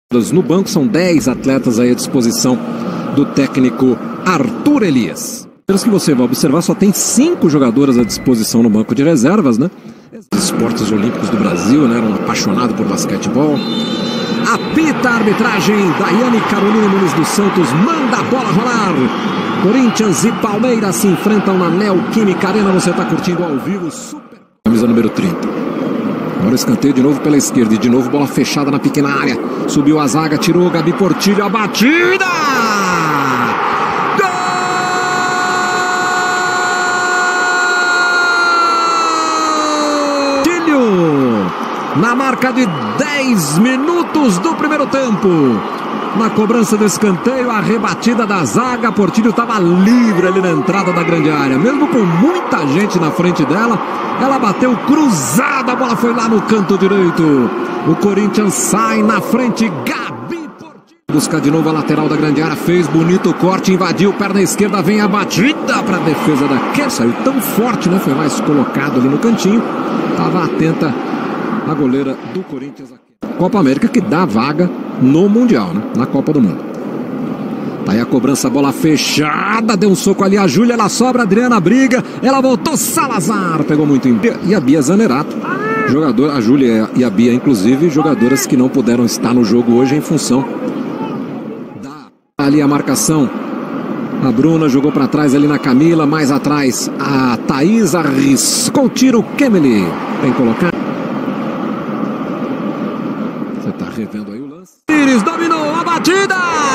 No banco são 10 atletas aí à disposição do técnico Arthur Elias. Pelos que você vai observar, só tem 5 jogadoras à disposição no banco de reservas, né? Os esportes olímpicos do Brasil, né? Eram apaixonados por basquetebol. Apita a arbitragem, Daiane Carolina Nunes dos Santos manda a bola rolar. Corinthians e Palmeiras se enfrentam na Neoquímica Arena. Você está curtindo ao vivo. Super. Camisa número 30. Agora escanteio de novo pela esquerda e de novo bola fechada na pequena área. Subiu a zaga, tirou Gabi Portilho, a batida! Portilho! Na marca de 10 minutos do primeiro tempo. Na cobrança do escanteio, a rebatida da zaga, Portilho estava livre ali na entrada da grande área. Mesmo com muita gente na frente dela, ela bateu cruzada, a bola foi lá no canto direito. O Corinthians sai na frente, Gabi Portilho. Busca de novo a lateral da grande área, fez bonito corte, invadiu, perna esquerda, vem a batida para a defesa da Kemp. Saiu tão forte, né? Foi mais colocado ali no cantinho. Estava atenta a goleira do Corinthians aqui. Copa América que dá vaga no Mundial, né? Na Copa do Mundo. Tá aí a cobrança, bola fechada, deu um soco ali a Júlia, ela sobra, Adriana briga, ela voltou, Salazar, pegou muito em... E a Bia Zanerato, jogadora, a Júlia e a Bia, inclusive, jogadoras que não puderam estar no jogo hoje em função da... Ali a marcação, a Bruna jogou para trás ali na Camila, mais atrás a Thaís arriscou o tiro, Kemely tem que colocar. Você tá revendo aí o lance. Iris dominou a batida!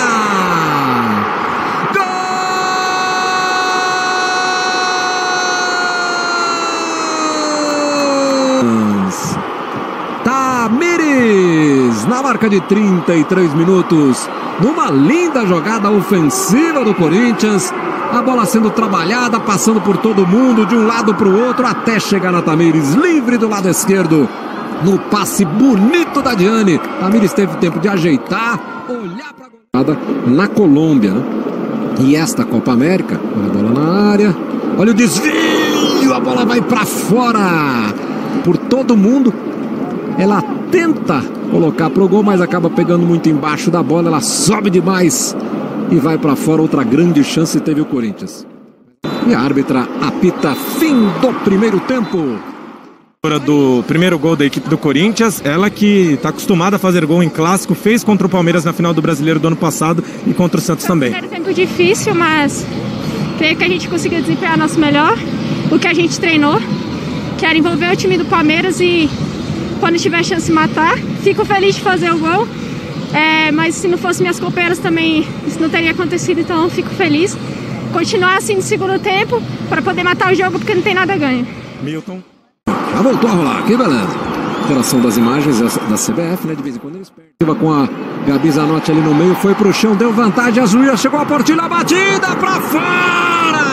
Tamires, na marca de 33 minutos, numa linda jogada ofensiva do Corinthians, a bola sendo trabalhada, passando por todo mundo, de um lado para o outro, até chegar na Tamires, livre do lado esquerdo, no passe bonito da Diane. Tamires teve tempo de ajeitar, olhar para a goleada na Colômbia, né? E esta Copa América, olha a bola na área, olha o desvio, a bola vai para fora, por todo mundo. Ela tenta colocar pro gol, mas acaba pegando muito embaixo da bola. Ela sobe demais e vai para fora. Outra grande chance teve o Corinthians. E a árbitra apita fim do primeiro tempo. Do primeiro gol da equipe do Corinthians, ela que está acostumada a fazer gol em clássico, fez contra o Palmeiras na final do Brasileiro do ano passado e contra o Santos também. Foi um tempo difícil, mas creio que a gente conseguiu desempenhar nosso melhor, o que a gente treinou, que era envolver o time do Palmeiras e quando tiver chance de matar. Fico feliz de fazer o gol, mas se não fosse minhas companheiras também isso não teria acontecido, então fico feliz. Continuar assim no segundo tempo para poder matar o jogo, porque não tem nada a ganho. Milton. Já voltou a rolar, que beleza. Interação das imagens da CBF, né? De vez em quando eles perdem. Com a Gabi Zanotti ali no meio, foi pro chão, deu vantagem, a Zulia chegou a Portilho, a batida pra fora!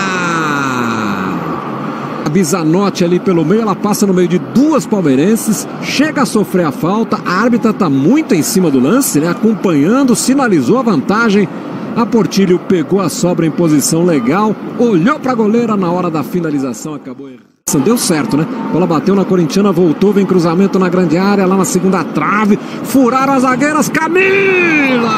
A Bizanotti ali pelo meio, ela passa no meio de duas palmeirenses, chega a sofrer a falta, a árbitra tá muito em cima do lance, né? Acompanhando, sinalizou a vantagem. A Portilho pegou a sobra em posição legal, olhou pra goleira na hora da finalização, acabou errando. Deu certo, né? A bola bateu na corintiana, voltou, vem cruzamento na grande área, lá na segunda trave, furaram as zagueiras, Camila!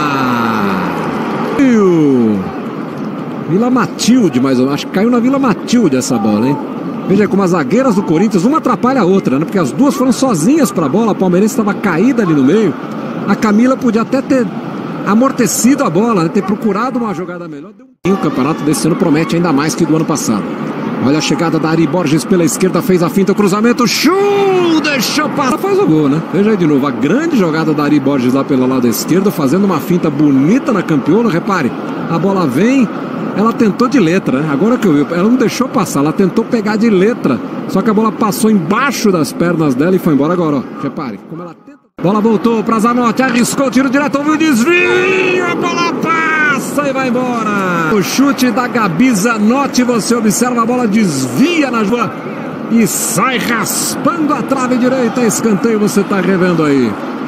Vila Matilde, mais ou menos, acho que caiu na Vila Matilde essa bola, hein? Veja como as zagueiras do Corinthians, uma atrapalha a outra, né? Porque as duas foram sozinhas pra bola, a palmeirense estava caída ali no meio, a Camila podia até ter amortecido a bola, né? Ter procurado uma jogada melhor. O campeonato desse ano promete ainda mais que do ano passado. Olha a chegada da Ari Borges pela esquerda, fez a finta, o cruzamento, deixou passar, faz o gol, né? Veja aí de novo, a grande jogada da Ari Borges lá pelo lado esquerdo, fazendo uma finta bonita na campeona, repare, a bola vem, ela tentou de letra, né? Agora que eu vi, ela não deixou passar, ela tentou pegar de letra, só que a bola passou embaixo das pernas dela e foi embora agora, ó, repare, como ela tenta. Bola voltou para Zanotti, arriscou, tiro direto, ouviu o desvio, a bola passa e vai embora. O chute da Gabi Zanotti, você observa, a bola desvia na rua e sai raspando a trave direita, escanteio, você está revendo aí.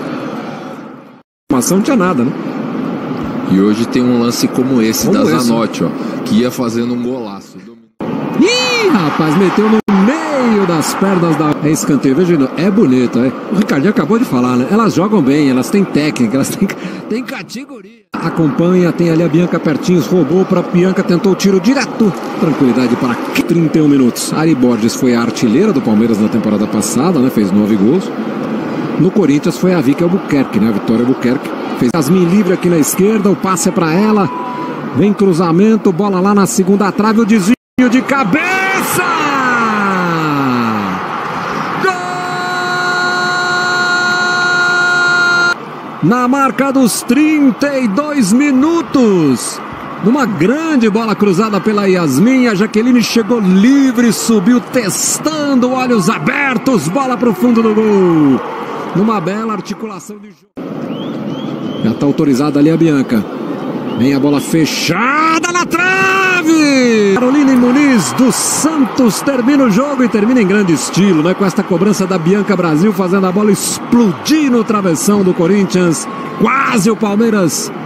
Não tinha nada, né? E hoje tem um lance como esse da Zanotti, ó, que ia fazendo um golaço. Ih, rapaz, meteu no meio caiu das pernas da... É escanteio, veja, é bonito, é. O Ricardinho acabou de falar, né? Elas jogam bem, elas têm técnica, elas têm categoria. Acompanha, tem ali a Bianca pertinho, roubou para Bianca, tentou o tiro direto. Tranquilidade para 31 minutos. Ari Borges foi a artilheira do Palmeiras na temporada passada, né? Fez 9 gols. No Corinthians foi a Vicky Albuquerque, né? A Vitória Albuquerque. Fez Yasmin livre aqui na esquerda, o passe é para ela. Vem cruzamento, bola lá na segunda trave, o desvio de cabeça! Gol! Na marca dos 32 minutos. Numa grande bola cruzada pela Yasmin, a Jaqueline chegou livre, subiu testando, olhos abertos, bola para o fundo do gol. Numa bela articulação de jogo. Já está autorizada ali a Bianca. Vem a bola fechada na trave! Caroline Muniz do Santos termina o jogo e termina em grande estilo, né? Com esta cobrança da Bianca Brasil fazendo a bola explodir no travessão do Corinthians. Quase o Palmeiras